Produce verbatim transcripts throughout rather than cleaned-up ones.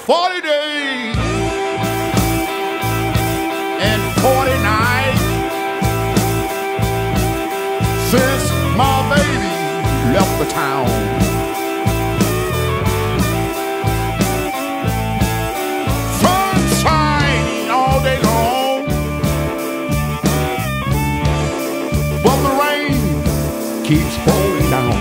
forty days and forty nights since my baby left the town. Sun shining all day long, but the rain keeps falling down.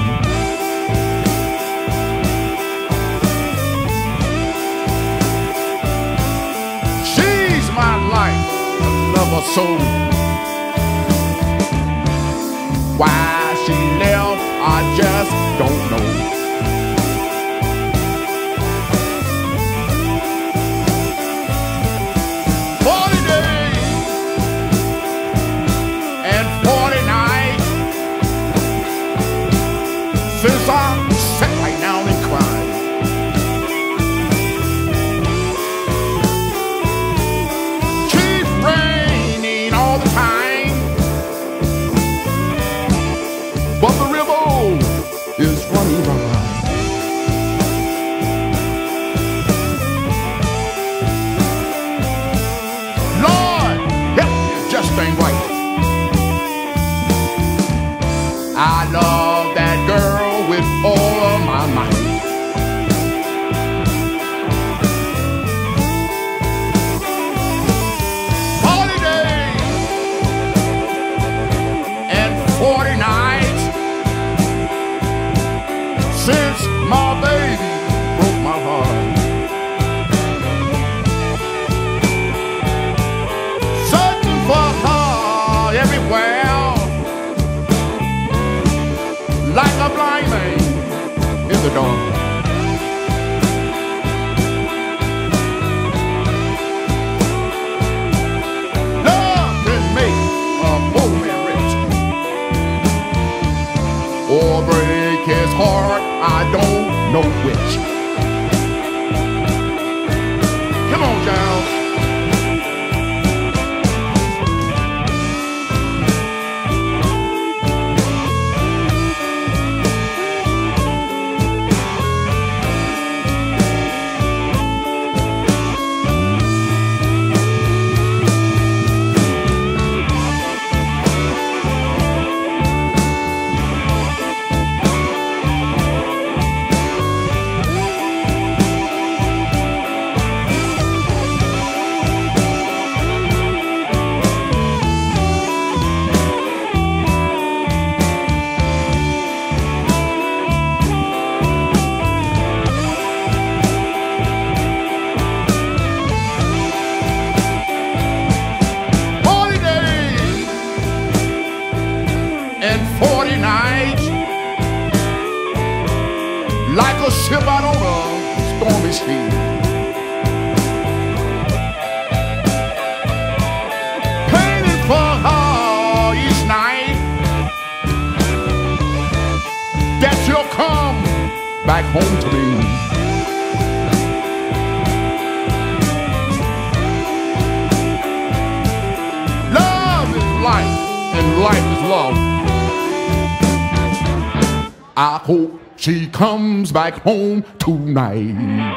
She's my life, another soul. Why she left, I just don't know. Forty days and forty nights since I sat right down and cried. Keep raining all the time, but the river is running dry. Lord, help me, it just ain't right. I love that girl with all of my might. Forty days and forty nights since my baby broke my heart. Searching for her everywhere, like a blind man in the dark. Love can make a poor man rich or break his heart, I don't know which. Come on, Giles. And forty nights, like a ship out on a stormy sea. Painting for her each night that she'll come back home to me. Love is life and life is love. I hope she comes back home tonight.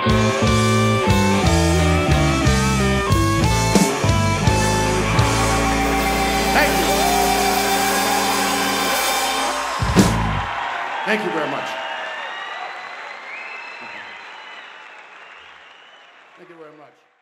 Thank you. Thank you very much. Thank you very much.